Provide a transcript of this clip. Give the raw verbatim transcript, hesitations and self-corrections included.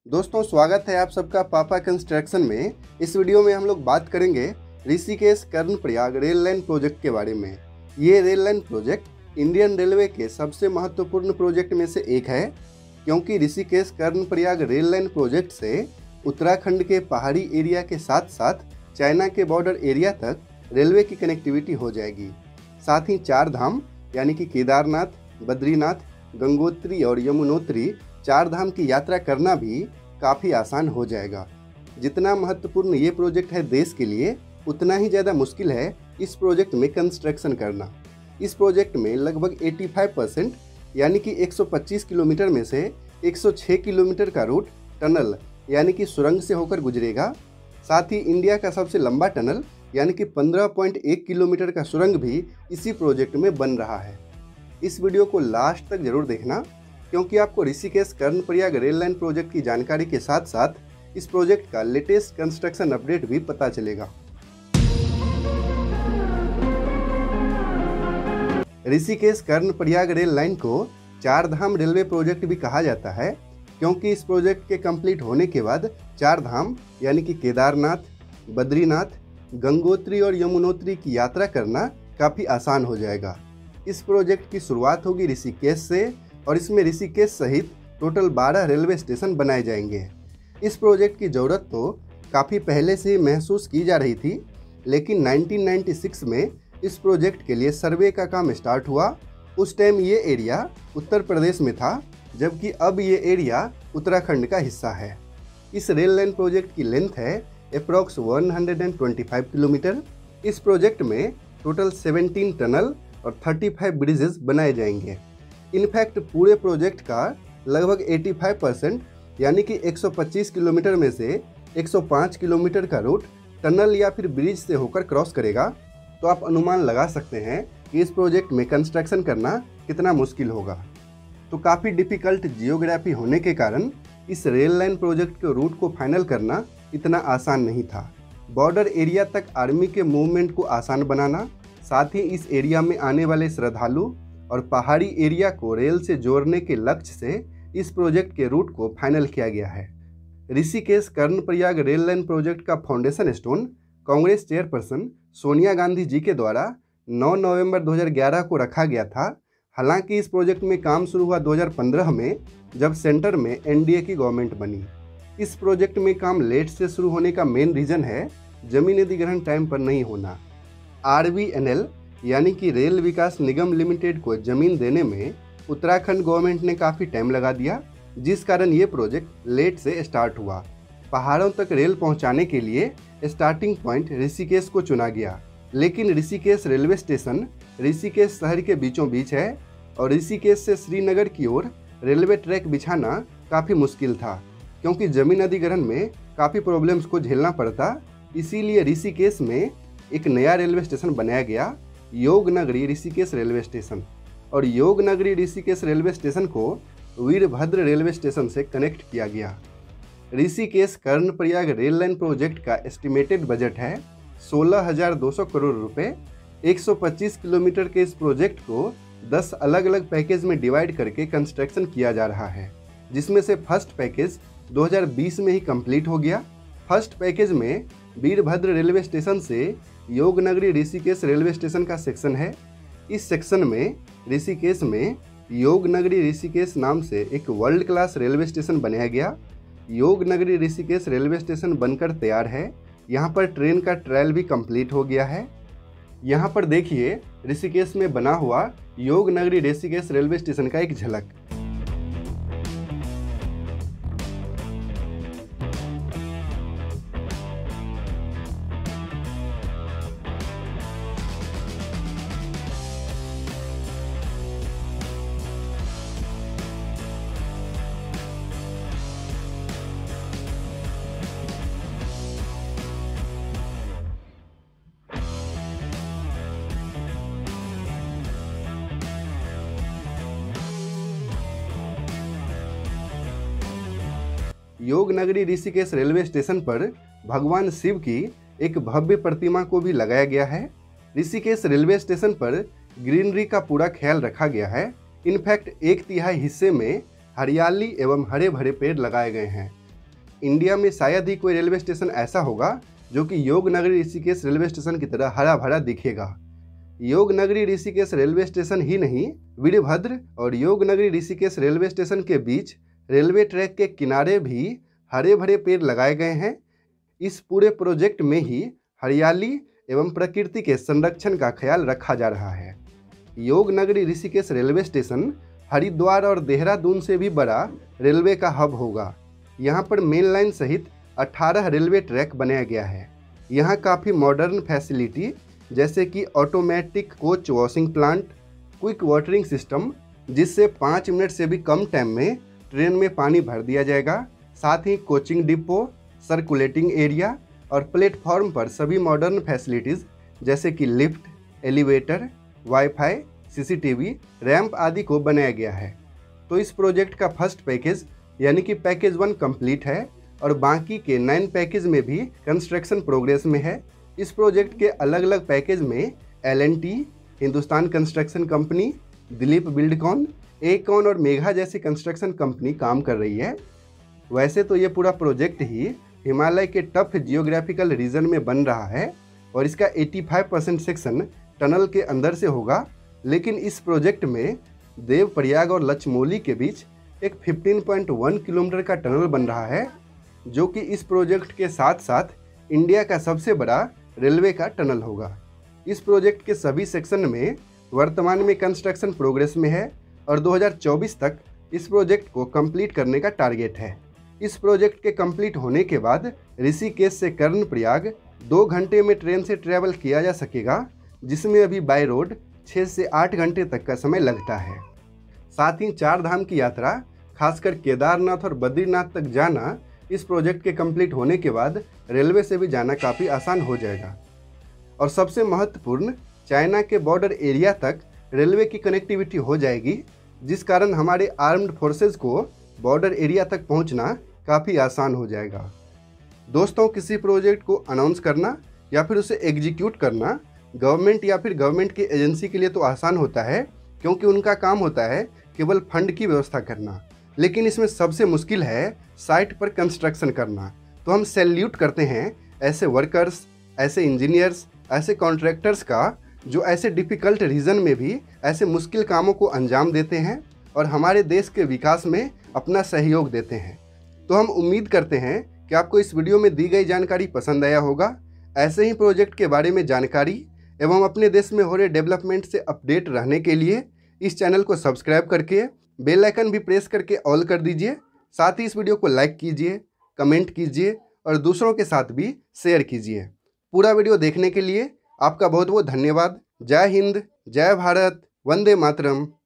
दोस्तों, स्वागत है आप सबका पापा कंस्ट्रक्शन में। इस वीडियो में हम लोग बात करेंगे Rishikesh Karnaprayag rail line project के बारे में। ये rail line project Indian railway के सबसे महत्वपूर्ण प्रोजेक्ट में से एक है, क्योंकि Rishikesh Karnaprayag rail line project से उत्तराखंड के पहाड़ी एरिया के साथ साथ चाइना के बॉर्डर एरिया तक रेलवे की कनेक्टिविटी हो जाएगी। साथ ही चार धाम यानी कि केदारनाथ, बद्रीनाथ, गंगोत्री और यमुनोत्री चार धाम की यात्रा करना भी काफ़ी आसान हो जाएगा। जितना महत्वपूर्ण ये प्रोजेक्ट है देश के लिए, उतना ही ज़्यादा मुश्किल है इस प्रोजेक्ट में कंस्ट्रक्शन करना। इस प्रोजेक्ट में लगभग पचासी परसेंट यानी कि एक सौ पच्चीस किलोमीटर में से एक सौ छह किलोमीटर का रूट टनल यानी कि सुरंग से होकर गुजरेगा। साथ ही इंडिया का सबसे लंबा टनल यानी कि पंद्रह पॉइंट एक किलोमीटर का सुरंग भी इसी प्रोजेक्ट में बन रहा है। इस वीडियो को लास्ट तक जरूर देखना, क्योंकि आपको Rishikesh Karnaprayag rail line project की जानकारी के साथ साथ इस प्रोजेक्ट का लेटेस्ट कंस्ट्रक्शन अपडेट भी पता चलेगा। ऋषिकेश कर्णप्रयाग रेल लाइन को चार धाम रेलवे प्रोजेक्ट भी कहा जाता है, क्योंकि इस प्रोजेक्ट के कंप्लीट होने के बाद चार धाम यानी कि केदारनाथ, बद्रीनाथ, गंगोत्री और यमुनोत्री की यात्रा करना काफ़ी आसान हो जाएगा। इस प्रोजेक्ट की शुरुआत होगी ऋषिकेश से और इसमें ऋषिकेश सहित टोटल बारह रेलवे स्टेशन बनाए जाएंगे। इस प्रोजेक्ट की ज़रूरत तो काफ़ी पहले से ही महसूस की जा रही थी, लेकिन उन्नीस सौ छियानवे में इस प्रोजेक्ट के लिए सर्वे का काम स्टार्ट हुआ। उस टाइम ये एरिया उत्तर प्रदेश में था, जबकि अब ये एरिया उत्तराखंड का हिस्सा है। इस रेल लाइन प्रोजेक्ट की लेंथ है अप्रॉक्स एक सौ पच्चीस किलोमीटर। इस प्रोजेक्ट में टोटल सत्रह टनल और पैंतीस ब्रिजेस बनाए जाएंगे। इनफैक्ट पूरे प्रोजेक्ट का लगभग पचासी परसेंट यानी कि एक सौ पच्चीस किलोमीटर में से एक सौ पाँच किलोमीटर का रूट टनल या फिर ब्रिज से होकर क्रॉस करेगा। तो आप अनुमान लगा सकते हैं कि इस प्रोजेक्ट में कंस्ट्रक्शन करना कितना मुश्किल होगा। तो काफ़ी डिफ़िकल्ट जियोग्राफी होने के कारण इस रेल लाइन प्रोजेक्ट के रूट को फाइनल करना इतना आसान नहीं था। बॉर्डर एरिया तक आर्मी के मूवमेंट को आसान बनाना, साथ ही इस एरिया में आने वाले श्रद्धालु और पहाड़ी एरिया को रेल से जोड़ने के लक्ष्य से इस प्रोजेक्ट के रूट को फाइनल किया गया है। Rishikesh Karnaprayag rail line project का foundation stone Congress chairperson Sonia Gandhi ji के द्वारा नौ नवंबर दो हज़ार ग्यारह को रखा गया था। हालांकि इस प्रोजेक्ट में काम शुरू हुआ दो हज़ार पंद्रह में, जब सेंटर में एनडीए की गवर्नमेंट बनी। इस प्रोजेक्ट में काम लेट से शुरू होने का मेन रीज़न है जमीन अधिग्रहण टाइम पर नहीं होना। आरवीएनएल यानी कि रेल विकास निगम लिमिटेड को जमीन देने में उत्तराखंड गवर्नमेंट ने काफ़ी टाइम लगा दिया, जिस कारण ये प्रोजेक्ट लेट से स्टार्ट हुआ। पहाड़ों तक रेल पहुंचाने के लिए स्टार्टिंग पॉइंट ऋषिकेश को चुना गया, लेकिन ऋषिकेश रेलवे स्टेशन ऋषिकेश शहर के बीचों बीच है और ऋषिकेश से श्रीनगर की ओर रेलवे ट्रैक बिछाना काफ़ी मुश्किल था, क्योंकि जमीन अधिग्रहण में काफ़ी प्रॉब्लम्स को झेलना पड़ता। इसीलिए ऋषिकेश में एक नया रेलवे स्टेशन बनाया गया, योगनगरी ऋषिकेश रेलवे स्टेशन। और योगनगरी ऋषिकेश रेलवे स्टेशन को वीरभद्र रेलवे स्टेशन से कनेक्ट किया गया। Rishikesh Karnaprayag rail line project का एस्टिमेटेड बजट है सोलह हज़ार दो सौ करोड़ रुपए। एक सौ पच्चीस किलोमीटर के इस प्रोजेक्ट को दस अलग अलग पैकेज में डिवाइड करके कंस्ट्रक्शन किया जा रहा है, जिसमें से फर्स्ट पैकेज दो हज़ार बीस में ही कंप्लीट हो गया। फर्स्ट पैकेज में वीरभद्र रेलवे स्टेशन से योगनगरी ऋषिकेश रेलवे स्टेशन का सेक्शन है। इस सेक्शन में ऋषिकेश में योगनगरी ऋषिकेश नाम से एक वर्ल्ड क्लास रेलवे स्टेशन बनाया गया। योगनगरी ऋषिकेश रेलवे स्टेशन बनकर तैयार है। यहाँ पर ट्रेन का ट्रायल भी कंप्लीट हो गया है। यहाँ पर देखिए ऋषिकेश में बना हुआ योगनगरी ऋषिकेश रेलवे स्टेशन का एक झलक। योगनगरी ऋषिकेश रेलवे स्टेशन पर भगवान शिव की एक भव्य प्रतिमा को भी लगाया गया है। ऋषिकेश रेलवे स्टेशन पर ग्रीनरी का पूरा ख्याल रखा गया है। इनफैक्ट एक तिहाई हिस्से में हरियाली एवं हरे भरे पेड़ लगाए गए हैं, इंडिया में शायद ही कोई रेलवे स्टेशन ऐसा होगा जो कि योगनगरी ऋषिकेश रेलवे स्टेशन की तरह हरा भरा दिखेगा। योगनगरी ऋषिकेश रेलवे स्टेशन ही नहीं, वीरभद्र और योगनगरी ऋषिकेश रेलवे स्टेशन के बीच रेलवे ट्रैक के किनारे भी हरे भरे पेड़ लगाए गए हैं। इस पूरे प्रोजेक्ट में ही हरियाली एवं प्रकृति के संरक्षण का ख्याल रखा जा रहा है। योगनगरी ऋषिकेश रेलवे स्टेशन हरिद्वार और देहरादून से भी बड़ा रेलवे का हब होगा। यहाँ पर मेन लाइन सहित अठारह रेलवे ट्रैक बनाया गया है। यहाँ काफ़ी मॉडर्न फैसिलिटी जैसे कि automatic coach washing plant, quick watering system जिससे पाँच मिनट से भी कम टाइम में ट्रेन में पानी भर दिया जाएगा, साथ ही कोचिंग डिपो, सर्कुलेटिंग एरिया और प्लेटफॉर्म पर सभी मॉडर्न फैसिलिटीज़ जैसे कि lift, elevator, WiFi, CCTV, ramp आदि को बनाया गया है। तो इस प्रोजेक्ट का फर्स्ट पैकेज यानी कि पैकेज वन कंप्लीट है और बाकी के नाइन पैकेज में भी कंस्ट्रक्शन प्रोग्रेस में है। इस प्रोजेक्ट के अलग अलग पैकेज में L and T, Hindustan construction company, Dilip Buildcon, एकॉन और मेघा जैसी कंस्ट्रक्शन कंपनी काम कर रही है। वैसे तो ये पूरा प्रोजेक्ट ही हिमालय के टफ जियोग्राफिकल रीजन में बन रहा है और इसका पचासी परसेंट सेक्शन टनल के अंदर से होगा, लेकिन इस प्रोजेक्ट में देवप्रयाग और लचमोली के बीच एक पंद्रह पॉइंट एक किलोमीटर का टनल बन रहा है, जो कि इस प्रोजेक्ट के साथ साथ इंडिया का सबसे बड़ा रेलवे का टनल होगा। इस प्रोजेक्ट के सभी सेक्शन में वर्तमान में कंस्ट्रक्शन प्रोग्रेस में है और दो हज़ार चौबीस तक इस प्रोजेक्ट को कंप्लीट करने का टारगेट है। इस प्रोजेक्ट के कंप्लीट होने के बाद ऋषिकेश से कर्णप्रयाग दो घंटे में ट्रेन से ट्रैवल किया जा सकेगा, जिसमें अभी बाय रोड छः से आठ घंटे तक का समय लगता है। साथ ही चार धाम की यात्रा खासकर केदारनाथ और बद्रीनाथ तक जाना इस प्रोजेक्ट के कंप्लीट होने के बाद रेलवे से भी जाना काफ़ी आसान हो जाएगा। और सबसे महत्वपूर्ण, चाइना के बॉर्डर एरिया तक रेलवे की कनेक्टिविटी हो जाएगी, जिस कारण हमारे आर्म्ड फोर्सेस को बॉर्डर एरिया तक पहुंचना काफ़ी आसान हो जाएगा। दोस्तों, किसी प्रोजेक्ट को अनाउंस करना या फिर उसे एग्जीक्यूट करना गवर्नमेंट या फिर गवर्नमेंट की एजेंसी के लिए तो आसान होता है, क्योंकि उनका काम होता है केवल फंड की व्यवस्था करना, लेकिन इसमें सबसे मुश्किल है साइट पर कंस्ट्रक्शन करना। तो हम सैल्यूट करते हैं ऐसे वर्कर्स, ऐसे इंजीनियर्स, ऐसे कॉन्ट्रैक्टर्स का, जो ऐसे डिफ़िकल्ट रीजन में भी ऐसे मुश्किल कामों को अंजाम देते हैं और हमारे देश के विकास में अपना सहयोग देते हैं। तो हम उम्मीद करते हैं कि आपको इस वीडियो में दी गई जानकारी पसंद आया होगा। ऐसे ही प्रोजेक्ट के बारे में जानकारी एवं अपने देश में हो रहे डेवलपमेंट से अपडेट रहने के लिए इस चैनल को सब्सक्राइब करके बेल आइकन भी प्रेस करके ऑल कर दीजिए। साथ ही इस वीडियो को लाइक कीजिए, कमेंट कीजिए और दूसरों के साथ भी शेयर कीजिए। पूरा वीडियो देखने के लिए आपका बहुत बहुत धन्यवाद। जय हिंद, जय भारत, वंदे मातरम।